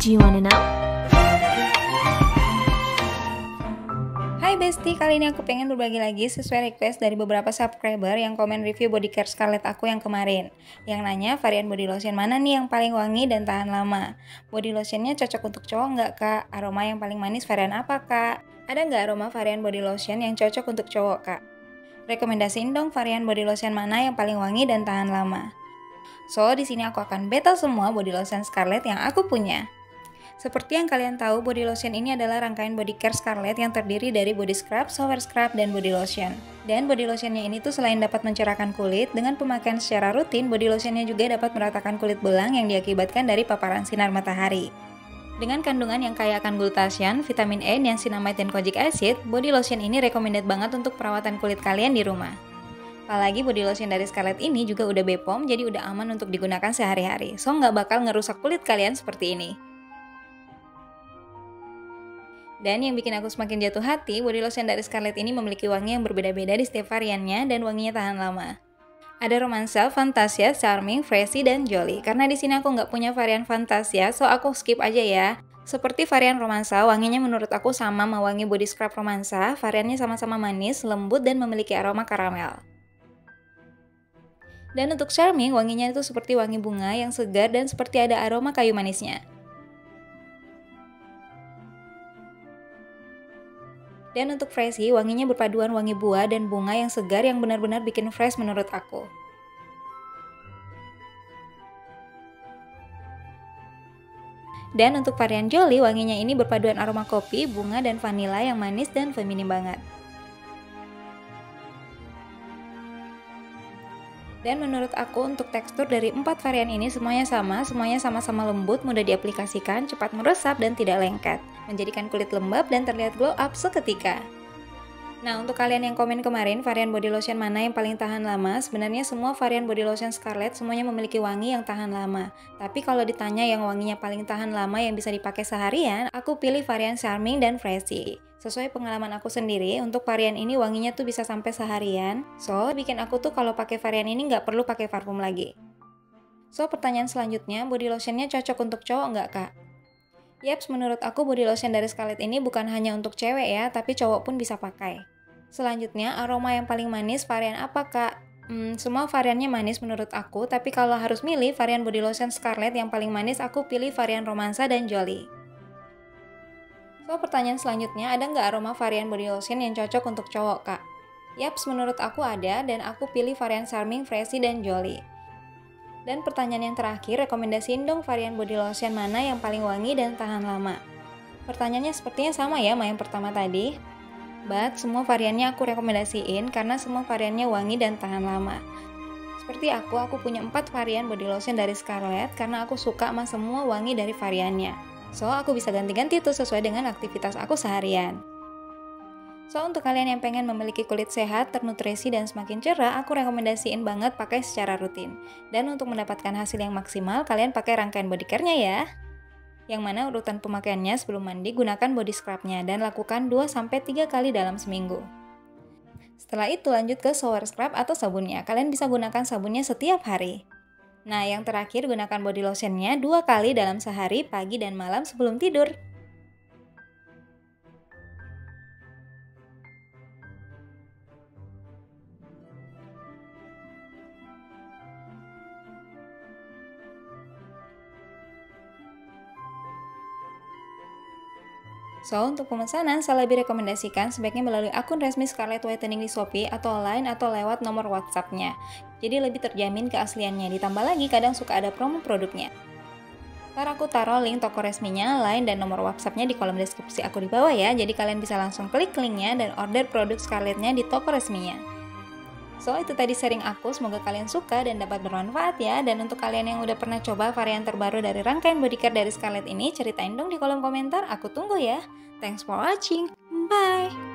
Do you wanna know? Hai Besti, kali ini aku pengen berbagi lagi sesuai request dari beberapa subscriber yang komen review body care Scarlett aku yang kemarin. Yang nanya varian body lotion mana nih yang paling wangi dan tahan lama. Body lotionnya cocok untuk cowok nggak kak? Aroma yang paling manis varian apa kak? Ada nggak aroma varian body lotion yang cocok untuk cowok kak? Rekomendasiin dong varian body lotion mana yang paling wangi dan tahan lama. So, di sini aku akan battle semua body lotion Scarlett yang aku punya. Seperti yang kalian tahu, body lotion ini adalah rangkaian body care Scarlett yang terdiri dari body scrub, shower scrub, dan body lotion. Dan body lotionnya ini tuh selain dapat mencerahkan kulit, dengan pemakaian secara rutin, body lotionnya juga dapat meratakan kulit belang yang diakibatkan dari paparan sinar matahari. Dengan kandungan yang kaya akan glutathione, vitamin E, niacinamide, dan kojic acid, body lotion ini recommended banget untuk perawatan kulit kalian di rumah. Apalagi body lotion dari Scarlett ini juga udah BPOM, jadi udah aman untuk digunakan sehari-hari. So, nggak bakal ngerusak kulit kalian seperti ini. Dan yang bikin aku semakin jatuh hati, body lotion dari Scarlett ini memiliki wangi yang berbeda-beda di setiap variannya dan wanginya tahan lama. Ada Romansa, Fantasia, Charming, Freshy, dan Jolly. Karena di sini aku nggak punya varian Fantasia, so aku skip aja ya. Seperti varian Romansa, wanginya menurut aku sama mewangi body scrub Romansa, variannya sama-sama manis, lembut, dan memiliki aroma karamel. Dan untuk Charming, wanginya itu seperti wangi bunga yang segar dan seperti ada aroma kayu manisnya. Dan untuk Freshy, wanginya berpaduan wangi buah dan bunga yang segar yang benar-benar bikin fresh menurut aku. Dan untuk varian Jolly, wanginya ini berpaduan aroma kopi, bunga, dan vanila yang manis dan feminim banget. Dan menurut aku untuk tekstur dari 4 varian ini semuanya sama-sama lembut, mudah diaplikasikan, cepat meresap, dan tidak lengket. Menjadikan kulit lembab dan terlihat glow up seketika. Nah, untuk kalian yang komen kemarin varian body lotion mana yang paling tahan lama, sebenarnya semua varian body lotion Scarlett semuanya memiliki wangi yang tahan lama. Tapi kalau ditanya yang wanginya paling tahan lama yang bisa dipakai seharian, aku pilih varian Charming dan Freshy. Sesuai pengalaman aku sendiri, untuk varian ini wanginya tuh bisa sampai seharian. So, bikin aku tuh kalau pakai varian ini nggak perlu pakai parfum lagi. So, pertanyaan selanjutnya, body lotionnya cocok untuk cowok nggak kak? Yaps, menurut aku body lotion dari Scarlett ini bukan hanya untuk cewek ya, tapi cowok pun bisa pakai. Selanjutnya, aroma yang paling manis varian apa kak? Semua variannya manis menurut aku, tapi kalau harus milih varian body lotion Scarlett yang paling manis, aku pilih varian Romansa dan Jolly. So, pertanyaan selanjutnya, ada nggak aroma varian body lotion yang cocok untuk cowok kak? Yaps, menurut aku ada, dan aku pilih varian Charming, Freshy, dan Jolly. Dan pertanyaan yang terakhir, rekomendasiin dong varian body lotion mana yang paling wangi dan tahan lama. Pertanyaannya sepertinya sama ya sama yang pertama tadi. But, semua variannya aku rekomendasiin karena semua variannya wangi dan tahan lama. Seperti aku punya 4 varian body lotion dari Scarlett karena aku suka sama semua wangi dari variannya. So, aku bisa ganti-ganti tuh sesuai dengan aktivitas aku seharian. So, untuk kalian yang pengen memiliki kulit sehat, ternutrisi, dan semakin cerah, aku rekomendasiin banget pakai secara rutin. Dan untuk mendapatkan hasil yang maksimal, kalian pakai rangkaian body care-nya ya. Yang mana urutan pemakaiannya sebelum mandi, gunakan body scrub-nya dan lakukan 2-3 kali dalam seminggu. Setelah itu lanjut ke shower scrub atau sabunnya. Kalian bisa gunakan sabunnya setiap hari. Nah, yang terakhir gunakan body lotion-nya 2 kali dalam sehari, pagi dan malam sebelum tidur. So, untuk pemesanan, saya lebih rekomendasikan sebaiknya melalui akun resmi Scarlett Whitening di Shopee atau online atau lewat nomor WhatsApp-nya. Jadi lebih terjamin keasliannya, ditambah lagi kadang suka ada promo produknya. Ntar aku taruh link toko resminya, line, dan nomor WhatsApp-nya di kolom deskripsi aku di bawah ya, jadi kalian bisa langsung klik linknya dan order produk Scarlett-nya di toko resminya. So, itu tadi sharing aku, semoga kalian suka dan dapat bermanfaat ya. Dan untuk kalian yang udah pernah coba varian terbaru dari rangkaian body care dari Scarlett ini, ceritain dong di kolom komentar, aku tunggu ya. Thanks for watching, bye!